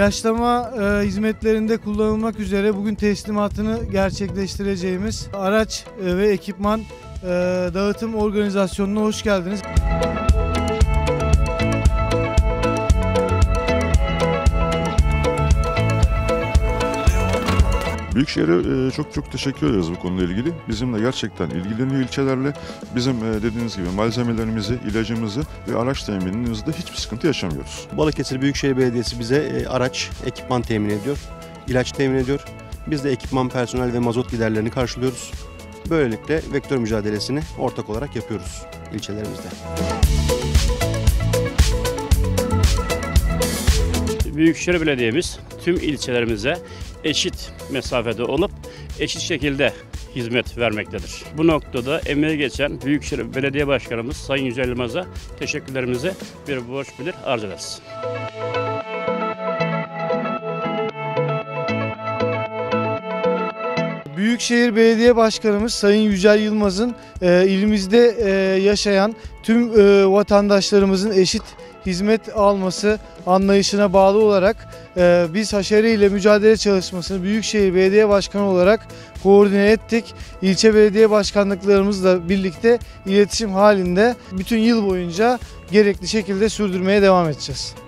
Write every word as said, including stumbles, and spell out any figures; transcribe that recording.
İlaçlama e, hizmetlerinde kullanılmak üzere bugün teslimatını gerçekleştireceğimiz araç e, ve ekipman e, dağıtım organizasyonuna hoş geldiniz. Büyükşehir'e çok çok teşekkür ederiz bu konuyla ilgili. Bizimle gerçekten ilgileniyor ilçelerle. Bizim dediğiniz gibi malzemelerimizi, ilacımızı ve araç teminimizde hiçbir sıkıntı yaşamıyoruz. Balıkesir Büyükşehir Belediyesi bize araç, ekipman temin ediyor, ilaç temin ediyor. Biz de ekipman, personel ve mazot giderlerini karşılıyoruz. Böylelikle vektör mücadelesini ortak olarak yapıyoruz ilçelerimizde. Büyükşehir Belediye'miz tüm ilçelerimize eşit mesafede olup eşit şekilde hizmet vermektedir. Bu noktada emeği geçen Büyükşehir Belediye Başkanımız Sayın Yücel Yılmaz'a teşekkürlerimizi bir borç bilir arz ederiz. Büyükşehir Belediye Başkanımız Sayın Yücel Yılmaz'ın e, ilimizde e, yaşayan tüm e, vatandaşlarımızın eşit hizmet alması anlayışına bağlı olarak e, biz haşere ile mücadele çalışmasını Büyükşehir Belediye Başkanı olarak koordine ettik. İlçe belediye başkanlıklarımızla birlikte iletişim halinde bütün yıl boyunca gerekli şekilde sürdürmeye devam edeceğiz.